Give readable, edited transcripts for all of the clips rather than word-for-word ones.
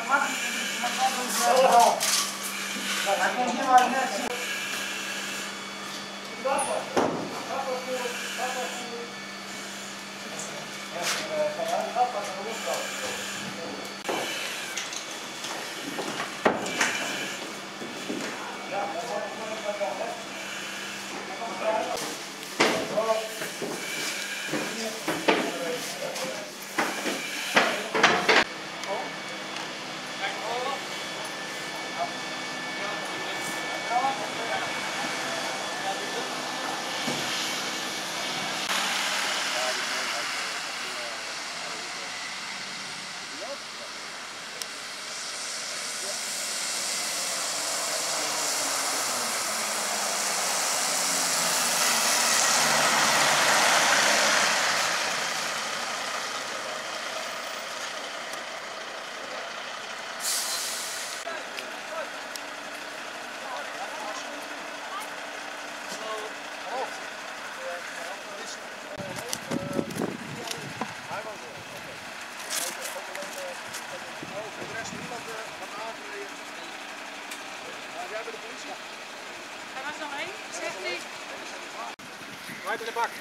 Er was nog één, zegt hij. Wij bij de bak.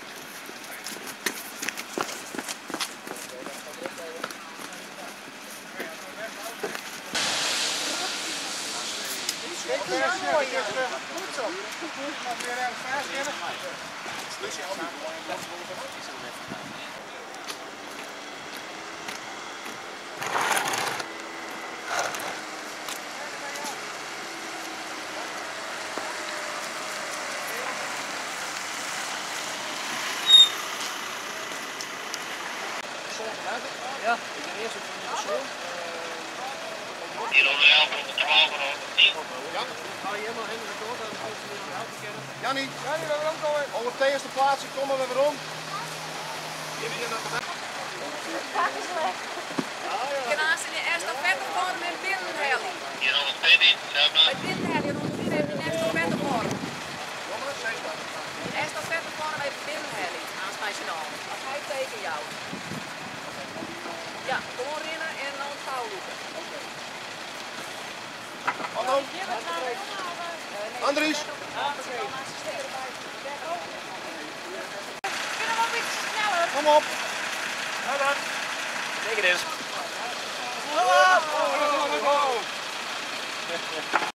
Kijk, dat is mooi. Goed zo. Mag weer ergens vastkennen? Slusje ook niet. Ja, ik ben eerst op de persoon. Hier onder 11 op de 12 Ja, ga je helemaal in de kant, dan gaan ze weer aan de auto kennen. Jannie, we gaan omkomen. Over de eerste plaats, ik kom er weer om. Je bent naar de weg. Je naast in de eerste vette vorm met binnenhelling. Hier onder 14, Met binnenhelling, onder die heb je de eerste vette vorm. Jongens, zeg maar. De eerste vette vorm heeft binnenhelling, naast nationaal. Als hij tegen jou. Ja, doorrennen en dan touwlopen. Hallo. Andries. Kunnen we een beetje sneller? Kom op. Zeker is. Hallo.